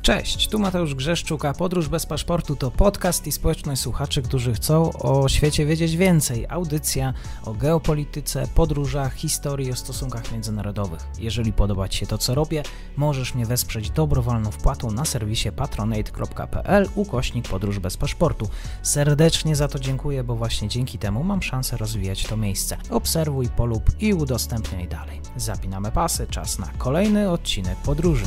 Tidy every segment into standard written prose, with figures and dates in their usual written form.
Cześć, tu Mateusz Grzeszczuk, a Podróż bez paszportu to podcast i społeczność słuchaczy, którzy chcą o świecie wiedzieć więcej. Audycja o geopolityce, podróżach, historii, o stosunkach międzynarodowych. Jeżeli podoba Ci się to, co robię, możesz mnie wesprzeć dobrowolną wpłatą na serwisie patronate.pl/podróż bez paszportu. Serdecznie za to dziękuję, bo właśnie dzięki temu mam szansę rozwijać to miejsce. Obserwuj, polub i udostępniaj dalej. Zapinamy pasy, czas na kolejny odcinek podróży.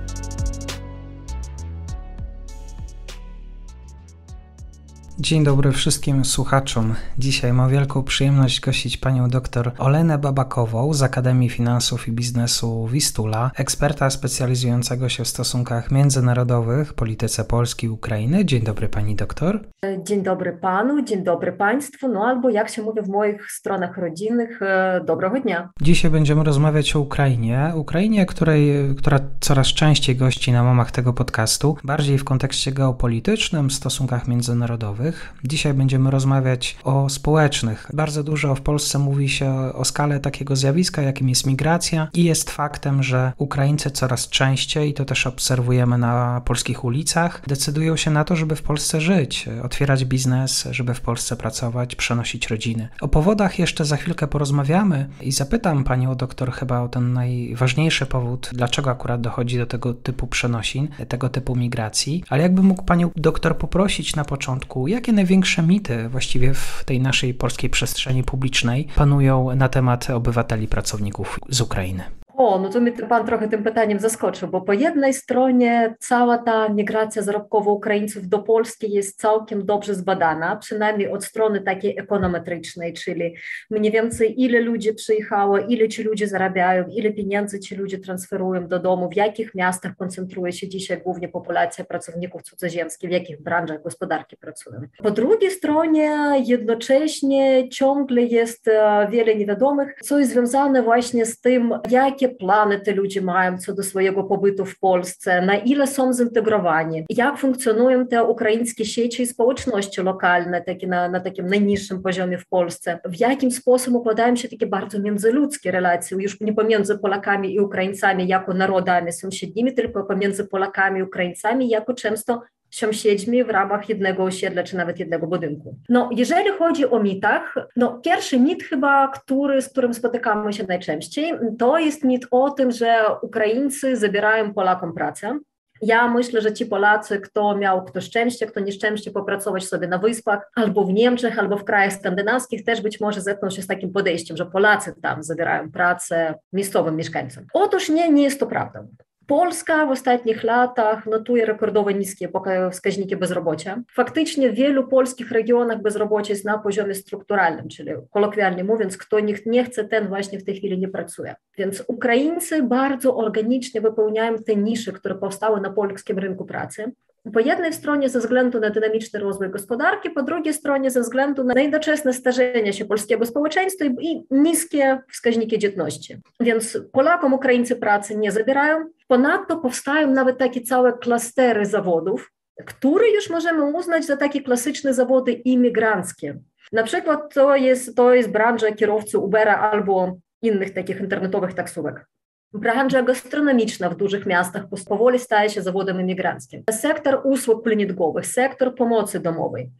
Dzień dobry wszystkim słuchaczom. Dzisiaj mam wielką przyjemność gościć panią dr Olenę Babakową z Akademii Finansów i Biznesu Wistula, eksperta specjalizującego się w stosunkach międzynarodowych, polityce Polski i Ukrainy. Dzień dobry pani doktor. Dzień dobry panu, dzień dobry państwu, no albo jak się mówi w moich stronach rodzinnych, dobrego dnia. Dzisiaj będziemy rozmawiać o Ukrainie, która coraz częściej gości na łamach tego podcastu, bardziej w kontekście geopolitycznym, stosunkach międzynarodowych. Dzisiaj będziemy rozmawiać o społecznych. Bardzo dużo w Polsce mówi się o skale takiego zjawiska, jakim jest migracja i jest faktem, że Ukraińcy coraz częściej, to też obserwujemy na polskich ulicach, decydują się na to, żeby w Polsce żyć, otwierać biznes, żeby w Polsce pracować, przenosić rodziny. O powodach jeszcze za chwilkę porozmawiamy i zapytam panią doktor chyba o ten najważniejszy powód, dlaczego akurat dochodzi do tego typu przenosin, tego typu migracji, ale jakby mógł panią doktor poprosić na początku, jakie największe mity właściwie w tej naszej polskiej przestrzeni publicznej panują na temat obywateli, pracowników z Ukrainy? No to mnie pan trochę tym pytaniem zaskoczył, bo po jednej stronie cała ta migracja zarobkowa Ukraińców do Polski jest całkiem dobrze zbadana, przynajmniej od strony takiej ekonometrycznej, czyli mniej więcej ile ludzi przyjechało, ile ci ludzie zarabiają, ile pieniędzy ci ludzie transferują do domu, w jakich miastach koncentruje się dzisiaj głównie populacja pracowników cudzoziemskich, w jakich branżach gospodarki pracują. Po drugiej stronie jednocześnie ciągle jest wiele niewiadomych, co jest związane właśnie z tym, jakie plany te ludzie mają co do swojego pobytu w Polsce, na ile są zintegrowani, jak funkcjonują te ukraińskie sieci i społeczności lokalne, takie na takim najniższym poziomie w Polsce, w jakim sposób układają się takie bardzo międzyludzkie relacje, już nie pomiędzy Polakami i Ukraińcami jako narodami sąsiednimi, tylko pomiędzy Polakami i Ukraińcami jako często sąsiedźmi w ramach jednego osiedla czy nawet jednego budynku. Jeżeli chodzi o mitach, pierwszy mit chyba, z którym spotykamy się najczęściej, to jest mit o tym, że Ukraińcy zabierają Polakom pracę. Ja myślę, że ci Polacy, kto szczęście, kto nieszczęście popracować sobie na Wyspach, albo w Niemczech, albo w krajach skandynawskich, też być może zetkną się z takim podejściem, że Polacy tam zabierają pracę miejscowym mieszkańcom. Otóż nie jest to prawda. Polska w ostatnich latach notuje rekordowo niskie wskaźniki bezrobocia. Faktycznie w wielu polskich regionach bezrobocie jest na poziomie strukturalnym, czyli kolokwialnie mówiąc, kto nie chce, ten właśnie w tej chwili nie pracuje. Więc Ukraińcy bardzo organicznie wypełniają te nisze, które powstały na polskim rynku pracy. Po jednej stronie ze względu na dynamiczny rozwój gospodarki, po drugiej stronie ze względu na jednoczesne starzenie się polskiego społeczeństwa i niskie wskaźniki dzietności. Więc Polakom Ukraińcy pracy nie zabierają. Ponadto powstają nawet takie całe klastery zawodów, które już możemy uznać za takie klasyczne zawody imigranckie. Na przykład to jest branża kierowcy Ubera albo innych takich internetowych taksówek. Branża gastronomiczna w dużych miastach powoli staje się zawodem imigranckim. Sektor usług cleaningowych, sektor pomocy domowej.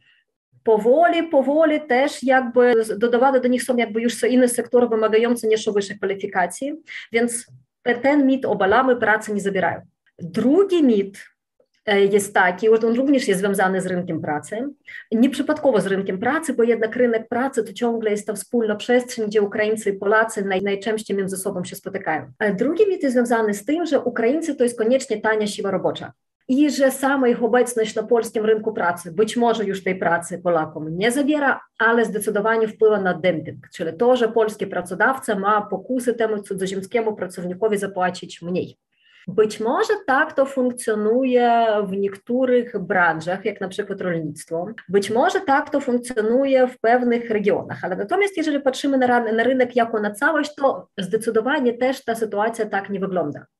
Powoli też jakby dodawane do nich są jakby już inne sektory wymagające nieco wyższej kwalifikacji, więc ten mit obalamy, pracy nie zabierają. Drugi mit jest taki, on również jest związany z rynkiem pracy. Nieprzypadkowo z rynkiem pracy, bo jednak rynek pracy to ciągle jest ta wspólna przestrzeń, gdzie Ukraińcy i Polacy najczęściej między sobą się spotykają. A drugi mit jest związany z tym, że Ukraińcy to jest koniecznie tania siła robocza i że sama ich obecność na polskim rynku pracy być może już tej pracy Polakom nie zabiera, ale zdecydowanie wpływa na dumping, czyli to, że polski pracodawca ma pokusy temu cudzoziemskiemu pracownikowi zapłacić mniej. Być może tak to funkcjonuje w niektórych branżach, jak na przykład rolnictwo. Być może tak to funkcjonuje w pewnych regionach, ale natomiast jeżeli patrzymy na rynek jako na całość, to zdecydowanie też ta sytuacja tak nie wygląda.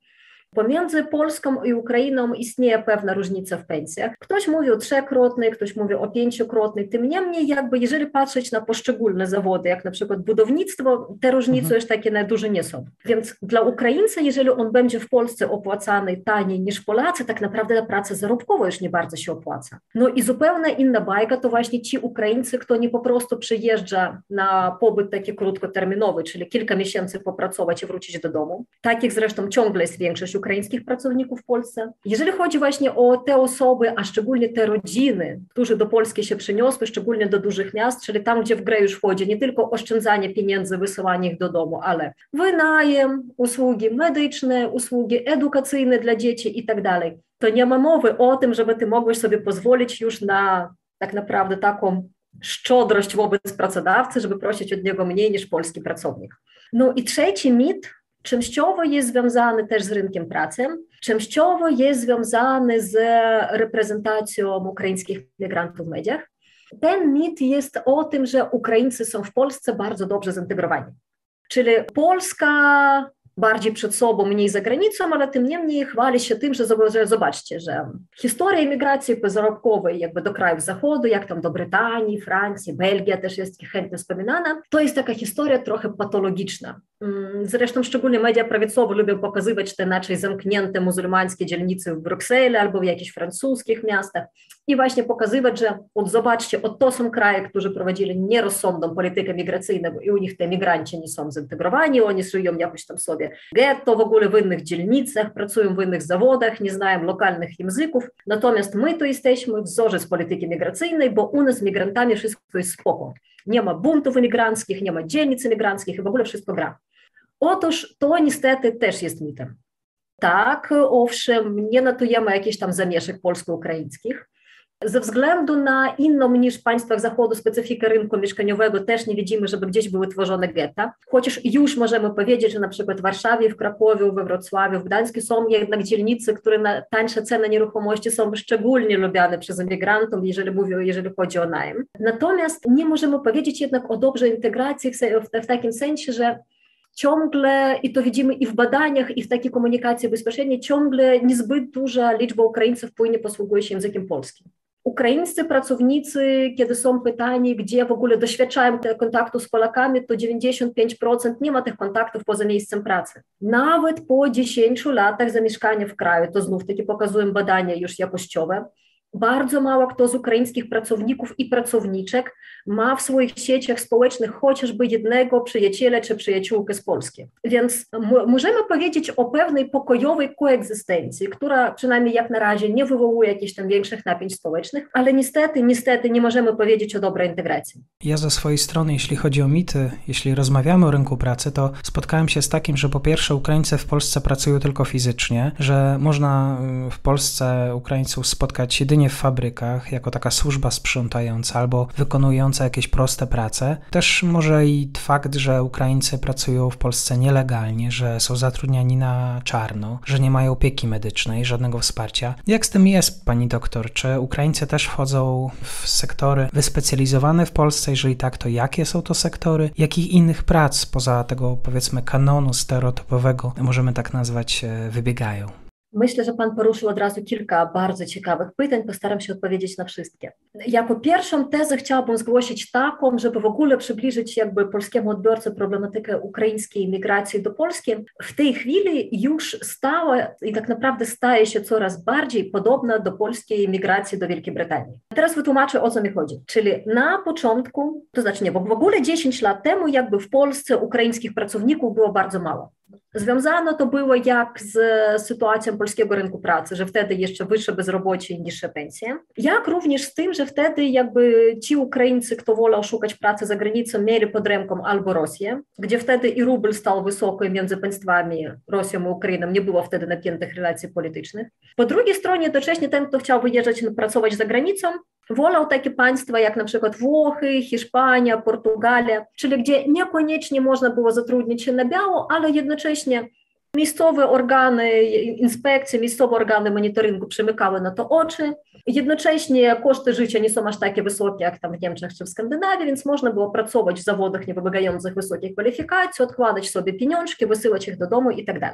Pomiędzy Polską i Ukrainą istnieje pewna różnica w pensjach. Ktoś mówi o trzykrotnej, ktoś mówi o pięciokrotnej. Tym niemniej jeżeli patrzeć na poszczególne zawody, jak na przykład budownictwo, te różnice już takie duże nie są. Więc dla Ukraińca, jeżeli on będzie w Polsce opłacany taniej niż Polacy, tak naprawdę praca zarobkowa już nie bardzo się opłaca. No i zupełnie inna bajka to właśnie ci Ukraińcy, kto nie po prostu przyjeżdża na pobyt taki krótkoterminowy, czyli kilka miesięcy popracować i wrócić do domu. Takich zresztą ciągle jest większość ukraińskich pracowników w Polsce. Jeżeli chodzi właśnie o te osoby, a szczególnie te rodziny, które do Polski się przyniosły, szczególnie do dużych miast, czyli tam, gdzie w grę już wchodzi nie tylko oszczędzanie pieniędzy, wysyłanie ich do domu, ale wynajem, usługi medyczne, usługi edukacyjne dla dzieci i tak dalej, to nie ma mowy o tym, żeby ty mogłeś sobie pozwolić już na tak naprawdę taką szczodrość wobec pracodawcy, żeby prosić od niego mniej niż polski pracownik. No i trzeci mit częściowo jest związany też z rynkiem pracy, częściowo jest związany z reprezentacją ukraińskich migrantów w mediach. Ten mit jest o tym, że Ukraińcy są w Polsce bardzo dobrze zintegrowani. Czyli Polska bardziej przed sobą, mniej za granicą, ale tym niemniej chwali się tym, że zobaczcie, że historia emigracji pozarobkowej jakby do krajów Zachodu, jak tam do Brytanii, Francji, Belgia też jest chętnie wspominana, to jest taka historia trochę patologiczna. Zresztą szczególnie media prawicowe lubią pokazywać te inaczej zamknięte muzułmańskie dzielnice w Brukseli albo w jakichś francuskich miastach i właśnie pokazywać, że zobaczcie, to są kraje, którzy prowadzili nierozsądną politykę migracyjną i u nich te emigranci nie są zintegrowani, oni żyją jakoś tam sobie getto, w ogóle w innych dzielnicach, pracują w innych zawodach, nie znają lokalnych języków, natomiast my to jesteśmy wzorzec polityki migracyjnej, bo u nas z migrantami wszystko jest spoko. Nie ma buntów imigranckich, nie ma dzielnic imigranckich i w ogóle wszystko gra. Otóż to niestety też jest mitem. Tak, owszem, nie notujemy jakichś tam zamieszek polsko-ukraińskich. Ze względu na inną niż w państwach Zachodu specyfikę rynku mieszkaniowego też nie widzimy, żeby gdzieś były tworzone getta. Chociaż już możemy powiedzieć, że na przykład w Warszawie, w Krakowie, we Wrocławiu, w Gdańsku są jednak dzielnice, które na tańsze ceny nieruchomości są szczególnie lubiane przez emigrantów, jeżeli chodzi o najem. Natomiast nie możemy powiedzieć jednak o dobrej integracji w takim sensie, że ciągle, i to widzimy i w badaniach, i w takiej komunikacji bezpośredniej, ciągle niezbyt duża liczba Ukraińców płynnie posługuje się językiem polskim. Ukraińscy pracownicy, kiedy są pytani, gdzie w ogóle doświadczają kontaktu z Polakami, to 95% nie ma tych kontaktów poza miejscem pracy. Nawet po 10 latach zamieszkania w kraju, to znów takie pokazują badania już jakościowe, bardzo mało kto z ukraińskich pracowników i pracowniczek ma w swoich sieciach społecznych chociażby jednego przyjaciela czy przyjaciółkę z Polski. Więc możemy powiedzieć o pewnej pokojowej koegzystencji, która przynajmniej jak na razie nie wywołuje jakichś tam większych napięć społecznych, ale niestety nie możemy powiedzieć o dobrej integracji. Ja ze swojej strony, jeśli chodzi o mity, jeśli rozmawiamy o rynku pracy, to spotkałem się z takim, że po pierwsze Ukraińcy w Polsce pracują tylko fizycznie, że można w Polsce Ukraińców spotkać jedynie w fabrykach, jako taka służba sprzątająca albo wykonująca jakieś proste prace. Też może i fakt, że Ukraińcy pracują w Polsce nielegalnie, że są zatrudniani na czarno, że nie mają opieki medycznej, żadnego wsparcia. Jak z tym jest, pani doktor? Czy Ukraińcy też wchodzą w sektory wyspecjalizowane w Polsce? Jeżeli tak, to jakie są to sektory? Jakich innych prac poza tego, powiedzmy, kanonu stereotypowego, możemy tak nazwać, wybiegają? Myślę, że pan poruszył od razu kilka bardzo ciekawych pytań, postaram się odpowiedzieć na wszystkie. Jako pierwszą tezę chciałabym zgłosić taką, żeby w ogóle przybliżyć jakby polskiemu odbiorcy problematykę ukraińskiej migracji do Polski. W tej chwili już stała i tak naprawdę staje się coraz bardziej podobna do polskiej migracji do Wielkiej Brytanii. Teraz wytłumaczę, o co mi chodzi. Czyli na początku, to znaczy nie, bo w ogóle 10 lat temu jakby w Polsce ukraińskich pracowników było bardzo mało. Związano to było jak z sytuacją polskiego rynku pracy, że wtedy jeszcze wyższe bezrobocie i niższe pensje, jak również z tym, że wtedy jakby ci Ukraińcy, kto wolał szukać pracy za granicą, mieli pod ręką albo Rosję, gdzie wtedy i rubel stał wysoko między państwami Rosją i Ukrainą, nie było wtedy napiętych relacji politycznych. Po drugiej stronie jednocześnie ten, kto chciał wyjeżdżać pracować za granicą, wolał takie państwa jak na przykład Włochy, Hiszpania, Portugalia, czyli gdzie niekoniecznie można było zatrudnić się na biało, ale jednocześnie miejscowe organy inspekcji, miejscowe organy monitoringu przymykały na to oczy. Jednocześnie koszty życia nie są aż takie wysokie jak tam w Niemczech czy w Skandynawii, więc można było pracować w zawodach nie wymagających wysokiej kwalifikacji, odkładać sobie pieniążki, wysyłać ich do domu i tak dalej.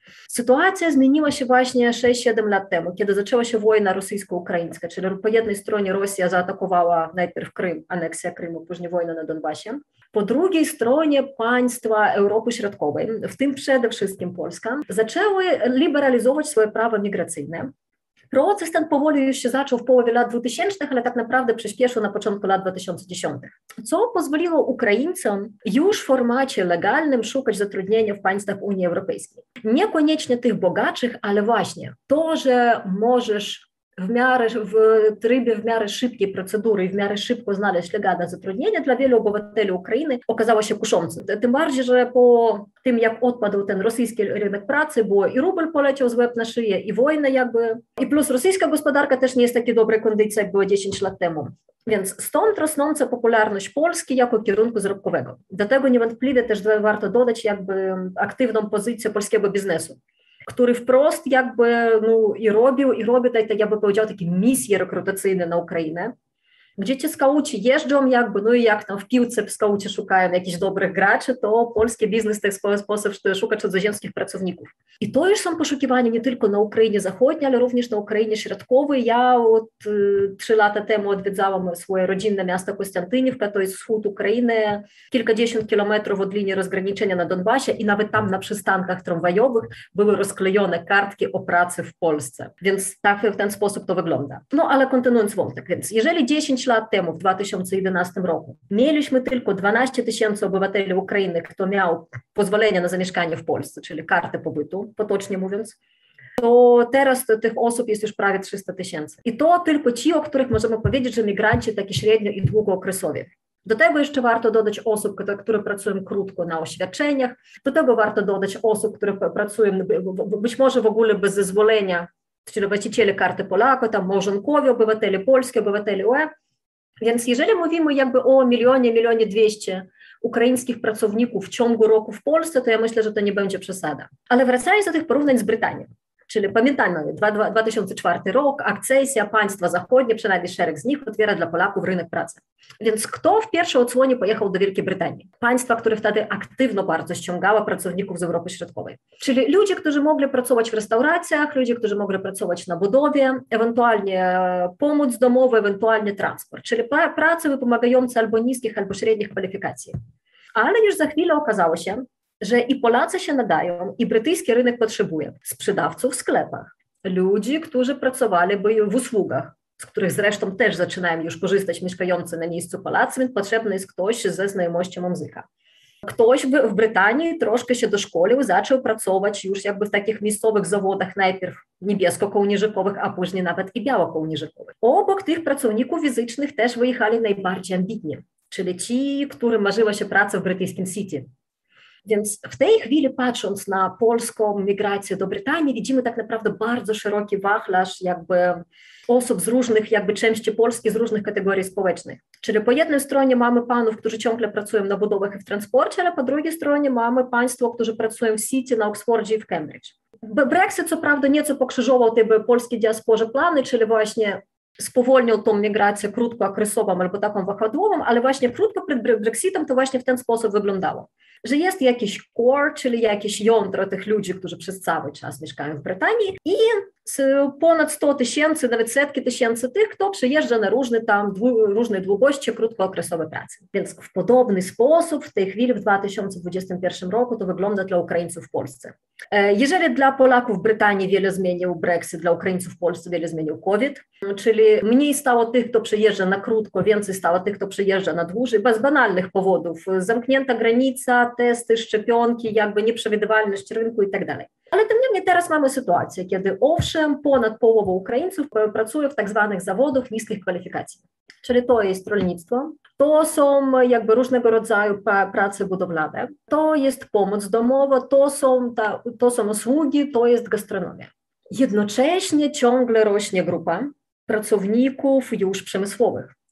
Sytuacja zmieniła się właśnie 6-7 lat temu, kiedy zaczęła się wojna rosyjsko-ukraińska, czyli po jednej stronie Rosja zaatakowała najpierw Krym, aneksja Krymu, później wojna na Donbasie. Po drugiej stronie państwa Europy Środkowej, w tym przede wszystkim Polska, zaczęły liberalizować swoje prawa migracyjne. Proces ten powoli już się zaczął w połowie lat 2000, ale tak naprawdę przyspieszył na początku lat 2010, co pozwoliło Ukraińcom już w formacie legalnym szukać zatrudnienia w państwach Unii Europejskiej. Niekoniecznie tych bogatszych, ale właśnie to, że możesz w trybie w miarę szybkiej procedury i w miarę szybko znaleźć legalne zatrudnienie dla wielu obywateli Ukrainy okazało się kuszącym. Tym bardziej, że po tym, jak odpadł ten rosyjski rynek pracy, bo i rubel poleciał z łeb na szyję, i wojna i plus rosyjska gospodarka też nie jest w takiej dobrej kondycji, jak była 10 lat temu. Więc stąd rosnąca popularność Polski jako kierunku zarobkowego. Do tego niewątpliwie też warto dodać aktywną pozycję polskiego biznesu, który wprost i robi, tak ja bym powiedział, takie misje rekrutacyjne na Ukrainę, gdzie ci skauci jeżdżą i jak tam w piłce skauci szukają jakichś dobrych graczy, to polski biznes w ten sposób szuka cudzoziemskich pracowników. I to już są poszukiwania nie tylko na Ukrainie Zachodniej, ale również na Ukrainie Środkowej. Ja 3 lata temu odwiedzałam swoje rodzinne miasto Kostiantynівka, to jest wschód Ukrainy, kilkadziesiąt kilometrów od linii rozgraniczenia na Donbasie i nawet tam na przystankach tramwajowych były rozklejone kartki o pracy w Polsce. Więc tak w ten sposób to wygląda. Ale kontynuując wątek, więc jeżeli 10 lat temu, w 2011 roku, mieliśmy tylko 12 000 obywateli Ukrainy, kto miał pozwolenie na zamieszkanie w Polsce, czyli kartę pobytu, potocznie mówiąc, to teraz tych osób jest już prawie 300 000. I to tylko ci, o których możemy powiedzieć, że migranci taki średnio i długookresowi. Do tego jeszcze warto dodać osób, które pracują krótko na oświadczeniach, do tego warto dodać osób, które pracują być może w ogóle bez zezwolenia, czyli właściciele karty Polaka, tam małżonkowie, obywatele polskie, obywatele UE. Więc jeżeli mówimy o milionie 200 ukraińskich pracowników w ciągu roku w Polsce, to ja myślę, że to nie będzie przesada. Ale wracając do tych porównań z Brytanią, czyli pamiętajmy, 2004 rok, akcesja, państwa zachodnie, przynajmniej szereg z nich otwiera dla Polaków rynek pracy. Więc kto w pierwszej odsłonie pojechał do Wielkiej Brytanii? Państwa, które wtedy aktywno bardzo ściągało pracowników z Europy Środkowej. Czyli ludzie, którzy mogli pracować w restauracjach, ludzie, którzy mogli pracować na budowie, ewentualnie pomoc domowa, ewentualnie transport. Czyli prace wypomagające albo niskich, albo średnich kwalifikacji. Ale już za chwilę okazało się, że i Polacy się nadają, i brytyjski rynek potrzebuje sprzedawców w sklepach, ludzi, którzy pracowaliby w usługach, z których zresztą też zaczynają już korzystać mieszkający na miejscu Polacy, więc potrzebny jest ktoś ze znajomością języka. Ktoś w Brytanii troszkę się doszkolił, zaczął pracować już w takich miejscowych zawodach, najpierw niebiesko-kołnierzykowych, a później nawet i biało-kołnierzykowych. Obok tych pracowników fizycznych też wyjechali najbardziej ambitni, czyli ci, którym marzyła się praca w brytyjskim City. Więc w tej chwili, patrząc na polską migrację do Brytanii, widzimy tak naprawdę bardzo szeroki wachlarz osób z różnych części Polski, z różnych kategorii społecznych. Czyli po jednej stronie mamy panów, którzy ciągle pracują na budowach i w transporcie, ale po drugiej stronie mamy państwo, którzy pracują w City, na Oxfordzie i w Cambridge. Brexit co prawda nieco pokrzyżował tej polskiej diasporze plany, czyli właśnie spowolnił tą migrację krótkookresową albo taką wahadłową, ale właśnie krótko przed Brexitem to właśnie w ten sposób wyglądało, że jest jakiś core, czyli jakieś jądro tych ludzi, którzy przez cały czas mieszkają w Brytanii i ponad 100 000, nawet setki tysięcy tych, kto przyjeżdża na różne długości krótkookresowe pracy. Więc w podobny sposób w tej chwili w 2021 roku to wygląda dla Ukraińców w Polsce. Jeżeli dla Polaków w Brytanii wiele zmienił Brexit, dla Ukraińców w Polsce wiele zmienił COVID, czyli mniej stało tych, kto przyjeżdża na krótko, więcej stało tych, kto przyjeżdża na dłużej, bez banalnych powodów. Zamknięta granica, testy, szczepionki, nieprzewidywalność rynku i tak dalej. Ale tym niemniej teraz mamy sytuację, kiedy owszem, ponad połowa Ukraińców pracuje w tak zwanych zawodach niskich kwalifikacji. Czyli to jest rolnictwo, to są różnego rodzaju prace budowlane, to jest pomoc domowa, to są usługi, to jest gastronomia. Jednocześnie ciągle rośnie grupa pracowników już przemysłowych,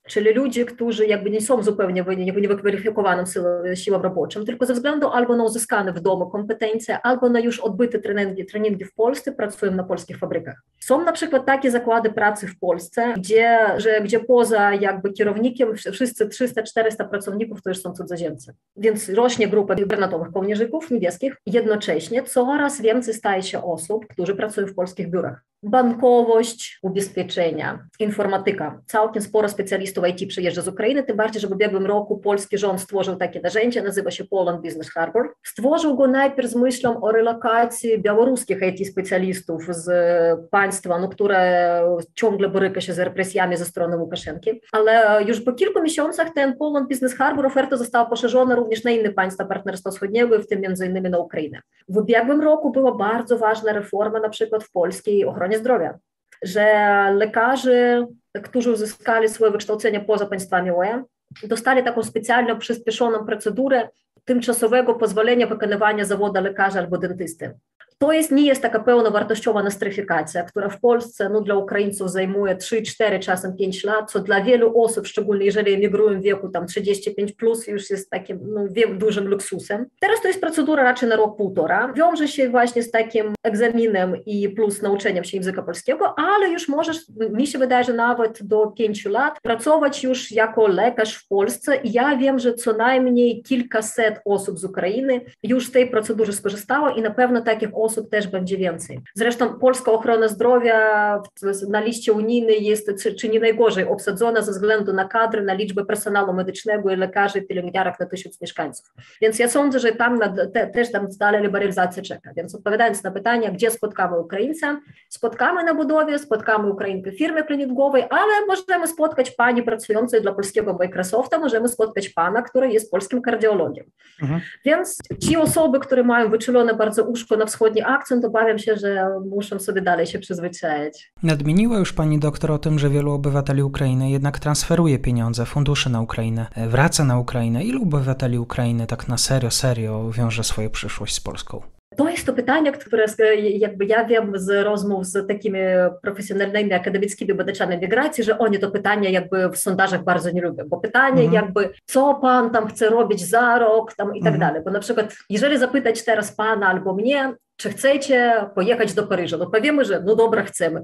czyli ludzie, którzy jakby nie są zupełnie niewykwalifikowaną siłą roboczą, tylko ze względu albo na uzyskane w domu kompetencje, albo na już odbyte treningi w Polsce, pracują na polskich fabrykach. Są na przykład takie zakłady pracy w Polsce, gdzie poza jakby kierownikiem wszyscy 300-400 pracowników to już są cudzoziemcy. Więc rośnie grupa granatowych kołnierzyków niebieskich. Jednocześnie coraz więcej staje się osób, którzy pracują w polskich biurach. Bankowość, ubezpieczenia, informatyka. Całkiem sporo specjalistów IT przyjeżdża z Ukrainy, tym bardziej, że w ubiegłym roku polski rząd stworzył takie narzędzie, nazywa się Poland Business Harbor. Stworzył go najpierw z myślą o relokacji białoruskich IT-specjalistów z państwa, które ciągle boryka się z represjami ze strony Łukaszenki, ale już po kilku miesiącach ten Poland Business Harbor oferta została poszerzona również na inne państwa Partnerstwa Wschodniego, w tym między innymi na Ukrainę. W ubiegłym roku była bardzo ważna reforma na przykład w polskiej ochronie zdrowia, że lekarze, którzy uzyskali swoje wykształcenie poza państwami UE, dostali taką specjalną, przyspieszoną procedurę tymczasowego pozwolenia wykonywania zawodu lekarza albo dentysty. To nie jest taka pełnowartościowa nostryfikacja, która w Polsce dla Ukraińców zajmuje 3-4, czasem 5 lat, co dla wielu osób, szczególnie jeżeli emigrują w wieku 35+, już jest takim dużym luksusem. Teraz to jest procedura raczej na rok, półtora. Wiąże się właśnie z takim egzaminem i plus nauczeniem się języka polskiego, ale już możesz, mi się wydaje, że nawet do 5 lat pracować już jako lekarz w Polsce. I ja wiem, że co najmniej kilkaset osób z Ukrainy już z tej procedury skorzystało i na pewno takich osób też będzie więcej. Zresztą polska ochrona zdrowia na liście unijnej jest czy nie najgorzej obsadzona ze względu na kadry, na liczbę personelu medycznego i lekarzy i pielęgniarek na 1000 mieszkańców. Więc ja sądzę, że tam też dalej liberalizacja czeka. Więc odpowiadając na pytanie, gdzie spotkamy Ukraińca, spotkamy na budowie, spotkamy Ukrainkę w firmie kliningowej, ale możemy spotkać pani pracującej dla polskiego Microsofta, możemy spotkać pana, który jest polskim kardiologiem. Więc ci osoby, które mają wyczulone bardzo uszko na wschodni akcent, obawiam się, że muszą sobie dalej się przyzwyczaić. Nadmieniła już pani doktor o tym, że wielu obywateli Ukrainy jednak transferuje pieniądze, fundusze na Ukrainę, wraca na Ukrainę. Ilu obywateli Ukrainy tak na serio wiąże swoją przyszłość z Polską? To jest to pytanie, które jakby ja wiem z rozmów z takimi profesjonalnymi, akademickimi badaczami migracji, że oni to pytanie jakby w sondażach bardzo nie lubią, bo pytanie jakby, co pan tam chce robić za rok tam i tak dalej, bo na przykład jeżeli zapytać teraz pana albo mnie, czy chcecie pojechać do Paryża? No powiemy, że no dobra, chcemy.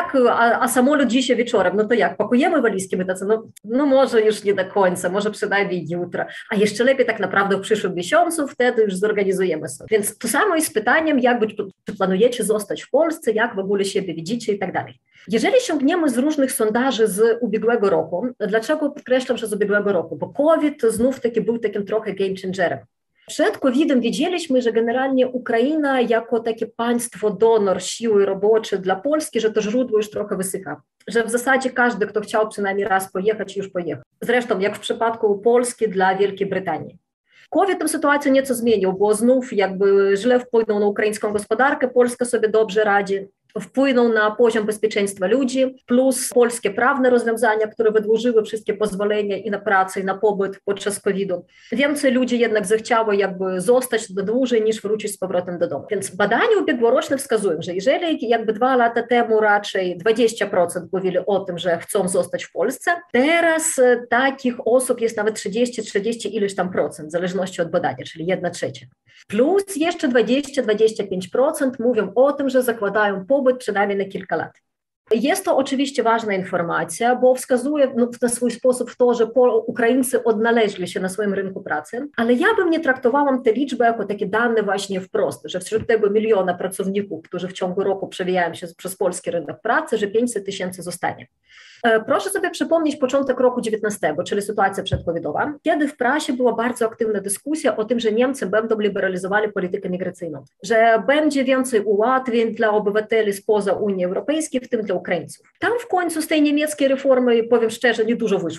A samolot dzisiaj wieczorem, no to jak? Pakujemy walizki? My tacy, no może już nie do końca, może przynajmniej jutro. A jeszcze lepiej tak naprawdę w przyszłym miesiącu, wtedy już zorganizujemy sobie. Więc to samo jest z pytaniem, czy planujecie zostać w Polsce, jak w ogóle siebie widzicie i tak dalej. Jeżeli sięgniemy z różnych sondaży z ubiegłego roku, dlaczego podkreślam, że z ubiegłego roku? Bo COVID znów był takim trochę game changerem. Przed COVID-em wiedzieliśmy, że generalnie Ukraina jako takie państwo donor siły roboczej dla Polski, że to źródło już trochę wysycha. Że w zasadzie każdy, kto chciał przynajmniej raz pojechać, już pojechał. Zresztą jak w przypadku Polski dla Wielkiej Brytanii. COVID tę sytuację nieco zmienił, bo znów jakby źle wpłynął na ukraińską gospodarkę, Polska sobie dobrze radzi. Wpłynął na poziom bezpieczeństwa ludzi, plus polskie prawne rozwiązania, które wydłużyły wszystkie pozwolenia i na pracę, i na pobyt podczas COVID-u. Więcej ludzi jednak zechciało jakby zostać dłużej niż wrócić z powrotem do domu. Więc badania ubiegłoroczne wskazują, że jeżeli jakby 2 lata temu raczej 20% mówili o tym, że chcą zostać w Polsce, teraz takich osób jest nawet 30 ileś tam procent, w zależności od badania, czyli 1/3. Plus jeszcze 20-25% mówią o tym, że zakładają pobyt przynajmniej na kilka lat. Jest to oczywiście ważna informacja, bo wskazuje na swój sposób w to, że Ukraińcy odnaleźli się na swoim rynku pracy, ale ja bym nie traktowałam te liczby jako takie dane właśnie wprost, że wśród tego 1 miliona pracowników, którzy w ciągu roku przewijają się przez polski rynek pracy, że 500 000 zostanie. Proszę sobie przypomnieć początek roku 2019, czyli sytuacja przedcovidowa, kiedy w prasie była bardzo aktywna dyskusja o tym, że Niemcy będą liberalizowali politykę migracyjną, że będzie więcej ułatwień dla obywateli spoza Unii Europejskiej, w tym dla Ukraińców. Tam w końcu z tej niemieckiej reformy, powiem szczerze, nie dużo wyszło.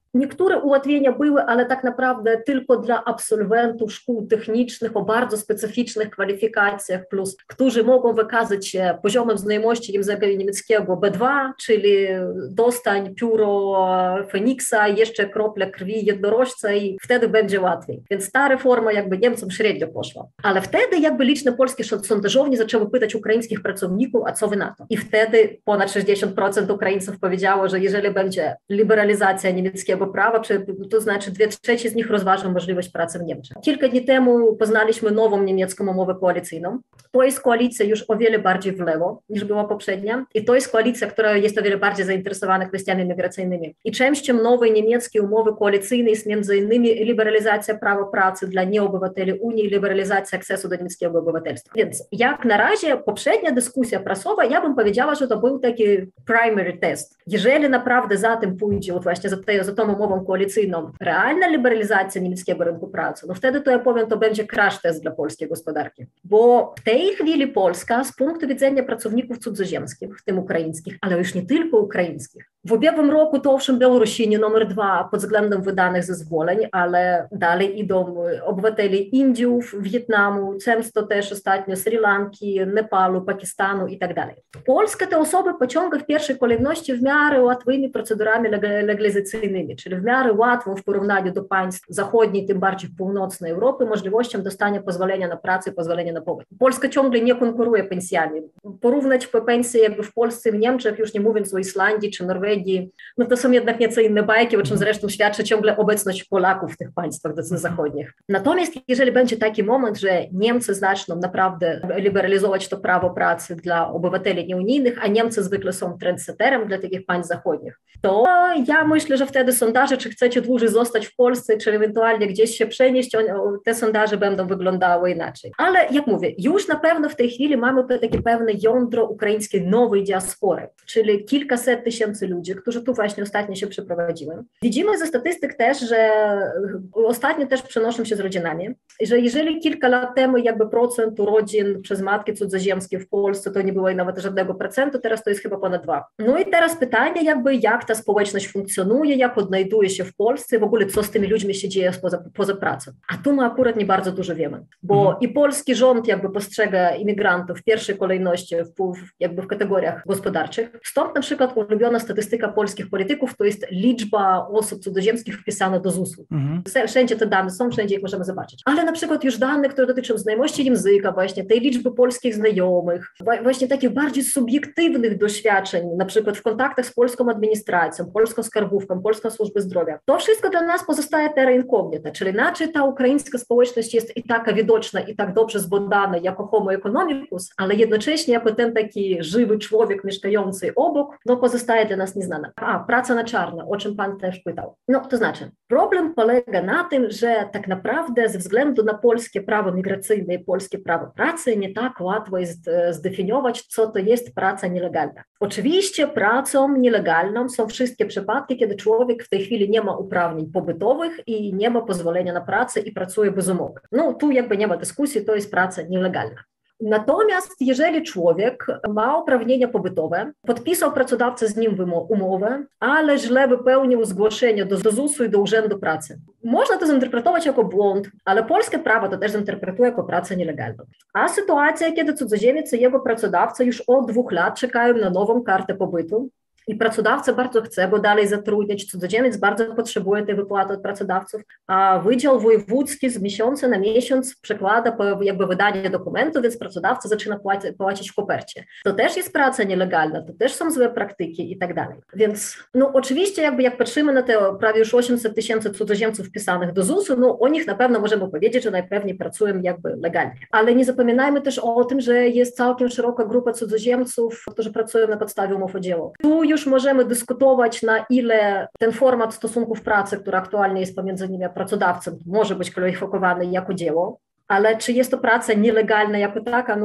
Niektóre ułatwienia były, ale tak naprawdę tylko dla absolwentów szkół technicznych o bardzo specyficznych kwalifikacjach, plus, którzy mogą wykazać się poziomem znajomości języka niemieckiego B2, czyli dostań pióro Feniksa, jeszcze krople krwi jednorożca i wtedy będzie łatwiej. Więc ta reforma jakby Niemcom średnio poszła. Ale wtedy jakby liczne polskie sondażownie zaczęły pytać ukraińskich pracowników, a co wy na to? I wtedy ponad 60% Ukraińców powiedziało, że jeżeli będzie liberalizacja niemieckiego prawa, to znaczy 2/3 z nich rozważą możliwość pracy w Niemczech. Kilka dni temu poznaliśmy nową niemiecką umowę koalicyjną. To jest koalicja już o wiele bardziej w lewo niż była poprzednia i to jest koalicja, która jest o wiele bardziej zainteresowana kwestiami migracyjnymi. I częścią nowej niemieckiej umowy koalicyjnej jest między innymi liberalizacja prawa pracy dla nieobywateli Unii i liberalizacja akcesu do niemieckiego obywatelstwa. Więc jak na razie poprzednia dyskusja prasowa, ja bym powiedziała, że to był taki primary test. Jeżeli naprawdę za tym pójdzie, właśnie za tą umową koalicyjną, realna liberalizacja niemieckiego rynku pracy, no wtedy to ja powiem, to będzie crash test dla polskiej gospodarki. Bo w tej chwili Polska z punktu widzenia pracowników cudzoziemskich, w tym ukraińskich, ale już nie tylko ukraińskich. W ubiegłym roku to owszem Białorusini numer 2 pod względem wydanych zezwoleń, ale dalej idą obywateli Indiów, Wietnamu, często też ostatnio Sri Lanki, Nepalu, Pakistanu i tak dalej. Polska te osoby pociąga w pierwszej kolejności w miarę łatwymi procedurami legalizacyjnymi, czyli w miarę łatwą w porównaniu do państw zachodniej, tym bardziej północnej Europy, możliwością dostania pozwolenia na pracę i pozwolenia na pobyt. Polska ciągle nie konkuruje pensjami. Porównać pensje jakby w Polsce i w Niemczech, już nie mówiąc o Islandii czy Norwegii, no to są jednak nieco inne bajki, o czym zresztą świadczy ciągle obecność Polaków w tych państwach zachodnich. Natomiast jeżeli będzie taki moment, że Niemcy zaczną naprawdę liberalizować to prawo pracy dla obywateli nieunijnych, a Niemcy zwykle są trendsetterem dla takich państw zachodnich, to ja myślę, że wtedy sondaże, czy chcecie dłużej zostać w Polsce, czy ewentualnie gdzieś się przenieść, te sondaże będą wyglądały inaczej. Ale jak mówię, już na pewno w tej chwili mamy takie pewne jądro ukraińskiej nowej diaspory, czyli kilkaset tysięcy ludzi, którzy tu właśnie ostatnio się przeprowadziły. Widzimy ze statystyk też, że ostatnio też przenoszą się z rodzinami, że jeżeli kilka lat temu jakby procent urodzin przez matki cudzoziemskie w Polsce to nie było nawet żadnego procentu, teraz to jest chyba ponad 2. No i teraz pytanie jakby jak ta społeczność funkcjonuje, jak odnajduje się w Polsce, w ogóle co z tymi ludźmi się dzieje poza pracą. A tu my akurat nie bardzo dużo wiemy, bo i polski rząd jakby postrzega imigrantów w pierwszej kolejności jakby w kategoriach gospodarczych. Stąd na przykład ulubiona statystyka polskich polityków to jest liczba osób cudzoziemskich wpisanych do ZUS-u. Wszędzie te dane są, wszędzie ich możemy zobaczyć. Ale na przykład już dane, które dotyczą znajomości języka, właśnie tej liczby polskich znajomych, właśnie takich bardziej subiektywnych doświadczeń, na przykład w kontaktach z polską administracją, polską skarbówką, polską służbą zdrowia. To wszystko dla nas pozostaje terra incognita, czyli inaczej ta ukraińska społeczność jest i taka widoczna, i tak dobrze zbadana jako homo economicus, ale jednocześnie jako ten taki żywy człowiek mieszkający obok, no pozostaje dla nas nieznana. Praca na czarno, o czym pan też pytał. No to znaczy, problem polega na tym, że tak naprawdę ze względu na polskie prawo migracyjne i polskie prawo pracy nie tak łatwo jest zdefiniować, co to jest praca nielegalna. Oczywiście pracą nielegalną są wszystkie przypadki, kiedy człowiek w tej chwili nie ma uprawnień pobytowych i nie ma pozwolenia na pracę i pracuje bez umowy. No tu jakby nie ma dyskusji, to jest praca nielegalna. Natomiast jeżeli człowiek ma uprawnienia pobytowe, podpisał pracodawca z nim umowę, ale źle wypełnił zgłoszenie do ZUS-u i do Urzędu Pracy. Można to zinterpretować jako błąd, ale polskie prawo to też zinterpretuje jako pracę nielegalną. A sytuacja, kiedy cudzoziemiec i jego pracodawca już od 2 lat czekają na nową kartę pobytu, i pracodawca bardzo chce go dalej zatrudniać, cudzoziemiec bardzo potrzebuje tej wypłaty od pracodawców, a Wydział Wojewódzki z miesiąca na miesiąc przekłada jakby wydanie dokumentu, więc pracodawca zaczyna płacić w kopercie. To też jest praca nielegalna, to też są złe praktyki i tak dalej. Więc no oczywiście jakby jak patrzymy na te prawie już 800 tysięcy cudzoziemców wpisanych do ZUS-u, no o nich na pewno możemy powiedzieć, że najpewniej pracują jakby legalnie. Ale nie zapominajmy też o tym, że jest całkiem szeroka grupa cudzoziemców, którzy pracują na podstawie umów o dzieło. Tu już możemy dyskutować, na ile ten format stosunków pracy, który aktualnie jest pomiędzy nimi a pracodawcą, może być kwalifikowany jako dzieło, ale czy jest to praca nielegalna jako taka, no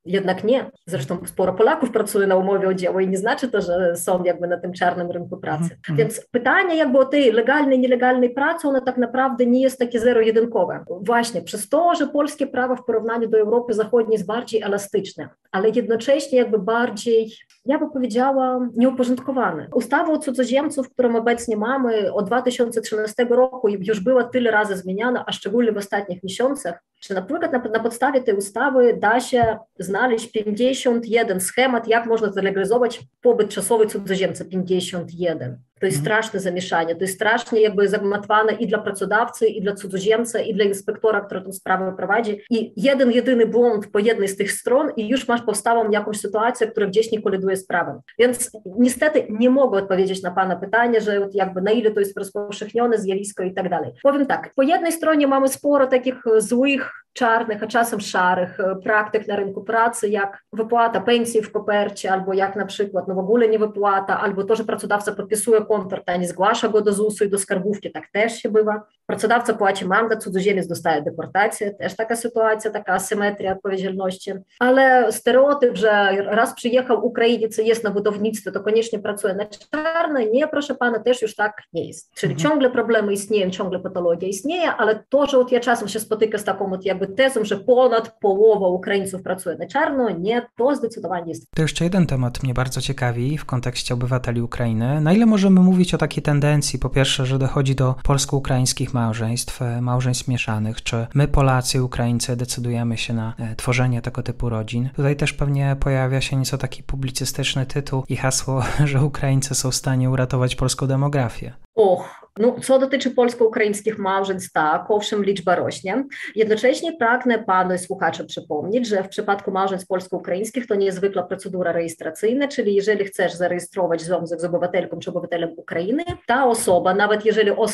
Jednak nie. Zresztą sporo Polaków pracuje na umowie o dzieło i nie znaczy to, że są jakby na tym czarnym rynku pracy. Więc pytanie jakby o tej legalnej, nielegalnej pracy, ono tak naprawdę nie jest takie zero-jedynkowe. Właśnie przez to, że polskie prawo w porównaniu do Europy Zachodniej jest bardziej elastyczne, ale jednocześnie jakby bardziej, ja bym powiedziała, nieuporządkowane. Ustawa o cudzoziemców, którą obecnie mamy od 2013 roku już była tyle razy zmieniana, a szczególnie w ostatnich miesiącach, że na przykład na podstawie tej ustawy da się znaleźć 51 schemat, jak można zalegalizować pobyt czasowy cudzoziemca. 51. To jest straszne zamieszanie, to jest strasznie jakby zagmatwane i dla pracodawcy, i dla cudzoziemca, i dla inspektora, który tę sprawę prowadzi. I jedyny błąd po jednej z tych stron i już masz powstałą jakąś sytuację, która gdzieś nie koliduje z prawem. Więc niestety nie mogę odpowiedzieć na pana pytanie, że jakby na ile to jest rozpowszechnione zjawisko i tak dalej. Powiem tak, po jednej stronie mamy sporo takich złych, czarnych, a czasem szarych praktyk na rynku pracy, jak wypłata pensji w kopercie, albo jak na przykład w ogóle nie wypłata, albo to, że pracodawca podpisuje kontrakt, a nie zgłasza go do ZUS-u i do skarbówki, tak też się bywa. Pracodawca płaci mandat, cudzoziemiec dostaje deportację, też taka sytuacja, taka asymetria odpowiedzialności. Ale stereotyp, że raz przyjechał Ukrainiec i jest na budownictwie, to koniecznie pracuje na czarno, nie, proszę pana, też już tak nie jest. Czyli ciągle problemy istnieją, ciągle patologia istnieje, ale to, że ja czasem się spotykam z taką jakby tezą, że ponad połowa Ukraińców pracuje na czarno, nie, to zdecydowanie jest. To jeszcze jeden temat mnie bardzo ciekawi w kontekście obywateli Ukrainy. Na ile możemy mówić o takiej tendencji, po pierwsze, że dochodzi do polsko-ukraińskich małżeństw mieszanych, czy my Polacy i Ukraińcy decydujemy się na tworzenie tego typu rodzin. Tutaj też pewnie pojawia się nieco taki publicystyczny tytuł i hasło, że Ukraińcy są w stanie uratować polską demografię. No, co dotyczy polsko-ukraińskich małżeństw, tak, owszem, liczba rośnie. Jednocześnie pragnę panu i słuchaczom przypomnieć, że w przypadku małżeństw polsko-ukraińskich to niezwykła procedura rejestracyjna, czyli jeżeli chcesz zarejestrować związek z obywatelką czy obywatelem Ukrainy, ta osoba, nawet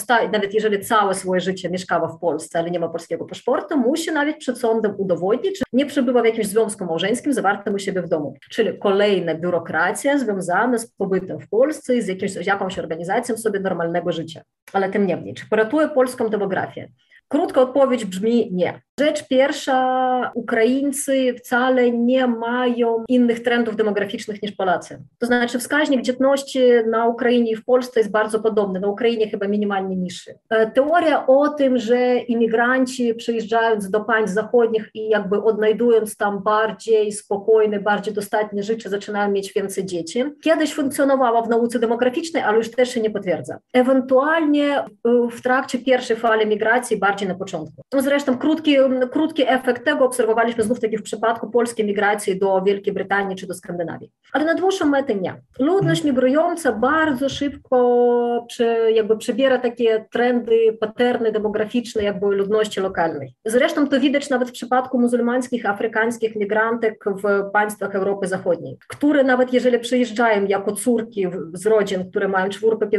jeżeli całe swoje życie mieszkała w Polsce, ale nie ma polskiego paszportu, musi nawet przed sądem udowodnić, że nie przebywa w jakimś związku małżeńskim zawartym u siebie w domu. Czyli kolejna biurokracja związana z pobytem w Polsce i z jakąś organizacją sobie normalnego życia. Ale tym niemniej, czy poratuje polską demografię? Krótka odpowiedź brzmi nie. Rzecz pierwsza, Ukraińcy wcale nie mają innych trendów demograficznych niż Polacy. To znaczy wskaźnik dzietności na Ukrainie i w Polsce jest bardzo podobny, na Ukrainie chyba minimalnie niższy. Teoria o tym, że imigranci przyjeżdżając do państw zachodnich i jakby odnajdując tam bardziej spokojne, bardziej dostatnie życie, zaczynają mieć więcej dzieci, kiedyś funkcjonowała w nauce demograficznej, ale już też się nie potwierdza. Ewentualnie w trakcie pierwszej fali migracji, bardziej na początku. Zresztą krótki efekt tego obserwowaliśmy znów taki w przypadku polskiej migracji do Wielkiej Brytanii czy do Skandynawii. Ale na dłuższą metę nie. Ludność migrująca bardzo szybko przybiera takie trendy, paterny demograficzne jakby ludności lokalnej. Zresztą to widać nawet w przypadku muzułmańskich, afrykańskich migrantek w państwach Europy Zachodniej, które nawet jeżeli przyjeżdżają jako córki z rodzin, które mają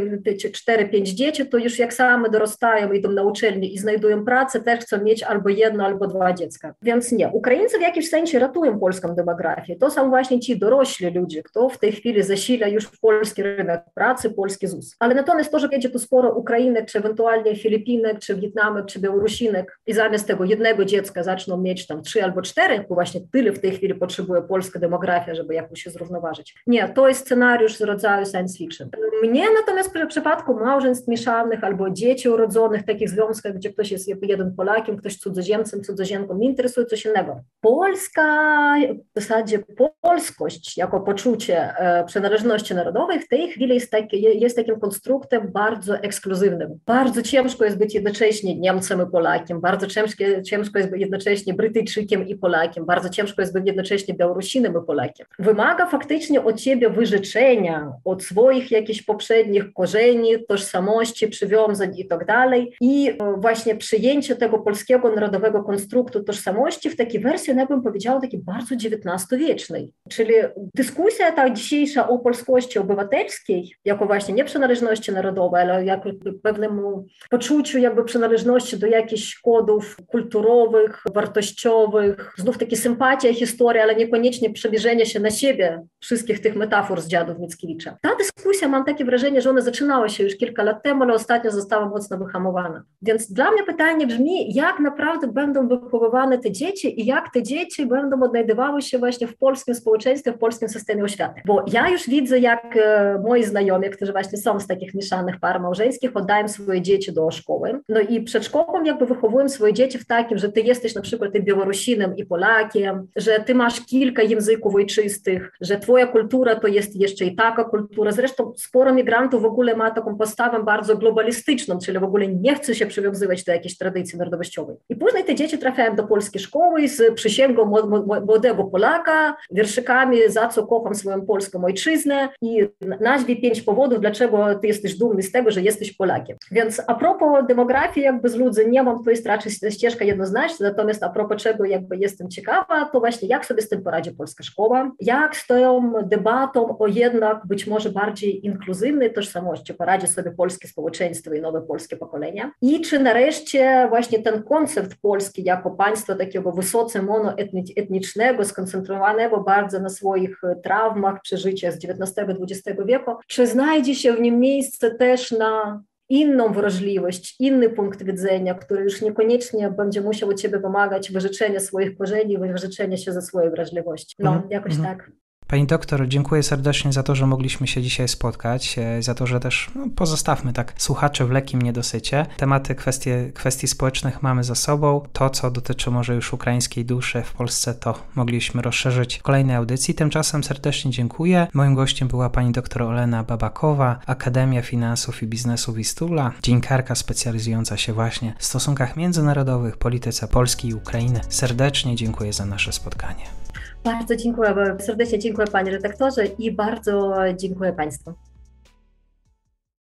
4-5 dzieci, to już jak same dorastają, idą na uczelnię i znajdują pracę, też chcą mieć albo jedno, albo dwa dziecka. Więc nie. Ukraińcy w jakimś sensie ratują polską demografię. To są właśnie ci dorośli ludzie, kto w tej chwili zasila już polski rynek pracy, polski ZUS. Ale natomiast to, że jedzie tu sporo Ukrainek, czy ewentualnie Filipinek, czy Wietnamek, czy Białorusinek i zamiast tego jednego dziecka zaczną mieć tam 3 albo 4, bo właśnie tyle w tej chwili potrzebuje polska demografia, żeby jakoś się zrównoważyć. Nie, to jest scenariusz z rodzaju science fiction. Mnie natomiast w przypadku małżeństw mieszanych albo dzieci urodzonych w takich związkach, gdzie ktoś jest jeden Polakiem, ktoś cudzoziemcem, cudzoziemką, mnie interesuje coś innego. Polska, w zasadzie polskość jako poczucie przynależności narodowej w tej chwili jest takim konstruktem bardzo ekskluzywnym. Bardzo ciężko jest być jednocześnie Niemcem i Polakiem, bardzo ciężko jest być jednocześnie Brytyjczykiem i Polakiem, bardzo ciężko jest być jednocześnie Białorusinem i Polakiem. Wymaga faktycznie od ciebie wyrzeczenia od swoich jakichś poprzednich korzeni, tożsamości, przywiązań i tak dalej i właśnie przyjęcie tego polskiego narodowego konstruktu tożsamości w takiej wersji, ja bym powiedziała, takiej bardzo XIX-wiecznej. Czyli dyskusja ta dzisiejsza o polskości obywatelskiej, jako właśnie nie przynależności narodowej, ale jako pewnemu poczuciu jakby przynależności do jakichś kodów kulturowych, wartościowych, znów takie sympatia, historia, ale niekoniecznie przebierzenie się na siebie wszystkich tych metafor z Dziadów Mickiewicza. Ta dyskusja, mam takie wrażenie, że ona zaczynała się już kilka lat temu, ale ostatnio została mocno wyhamowana. Więc dla mnie pytanie pytanie brzmi, jak naprawdę będą wychowywane te dzieci i jak te dzieci będą odnajdywały się właśnie w polskim społeczeństwie, w polskim systemie oświaty. Bo ja już widzę, jak moi znajomi, którzy właśnie są z takich mieszanych par małżeńskich, oddają swoje dzieci do szkoły. No i przed szkołą jakby wychowują swoje dzieci w takim, że ty jesteś na przykład i Białorusinem, i Polakiem, że ty masz kilka języków ojczystych, że twoja kultura to jest jeszcze i taka kultura. Zresztą sporo migrantów w ogóle ma taką postawę bardzo globalistyczną, czyli w ogóle nie chce się przywiązywać do jakiejś tradycji narodowościowej. I później te dzieci trafiają do polskiej szkoły z przysięgą młodego Polaka, wierszykami, za co kocham swoją polską ojczyznę i nazwie 5 powodów, dlaczego ty jesteś dumny z tego, że jesteś Polakiem. Więc a propos demografii, jakby z ludzi nie mam, to jest raczej ścieżka jednoznaczna, natomiast a propos czego jakby jestem ciekawa, to właśnie jak sobie z tym poradzi polska szkoła, jak z tą debatą o jednak być może bardziej inkluzywnej tożsamości poradzi sobie polskie społeczeństwo i nowe polskie pokolenia i czy nareszcie właśnie ten koncept Polski jako państwa takiego wysoce monoetnicznego, skoncentrowanego bardzo na swoich traumach, przeżyciach z XIX-XX wieku, czy znajdzie się w nim miejsce też na inną wrażliwość, inny punkt widzenia, który już niekoniecznie będzie musiał ciebie pomagać w wyrzeczeniu swoich korzeni, w wyrzeczeniu się ze swojej wrażliwości. No, jakoś tak. Pani doktor, dziękuję serdecznie za to, że mogliśmy się dzisiaj spotkać, za to, że też pozostawmy tak słuchaczy w lekkim niedosycie. Tematy kwestii społecznych mamy za sobą. To, co dotyczy może już ukraińskiej duszy w Polsce, to mogliśmy rozszerzyć w kolejnej audycji. Tymczasem serdecznie dziękuję. Moim gościem była pani doktor Olena Babakowa, Akademia Finansów i Biznesu Wistula, dziennikarka specjalizująca się właśnie w stosunkach międzynarodowych, polityce Polski i Ukrainy. Serdecznie dziękuję za nasze spotkanie. Bardzo dziękuję, serdecznie dziękuję panie redaktorze i bardzo dziękuję państwu.